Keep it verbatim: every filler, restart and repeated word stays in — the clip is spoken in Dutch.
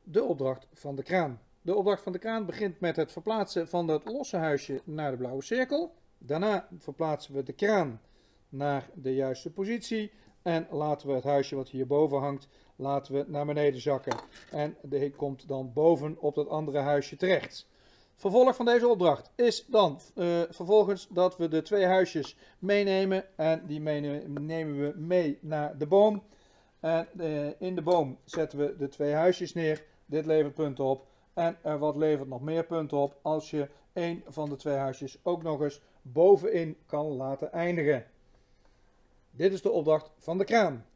de opdracht van de kraan. De opdracht van de kraan begint met het verplaatsen van het losse huisje naar de blauwe cirkel. Daarna verplaatsen we de kraan naar de juiste positie. En laten we het huisje wat hierboven hangt, laten we naar beneden zakken. En die komt dan boven op dat andere huisje terecht. Vervolg van deze opdracht is dan uh, vervolgens dat we de twee huisjes meenemen. En die nemen we mee naar de boom. En uh, in de boom zetten we de twee huisjes neer. Dit levert punten op. En uh, wat levert nog meer punten op als je een van de twee huisjes ook nog eens bovenin kan laten eindigen. Dit is de opdracht van de kraan.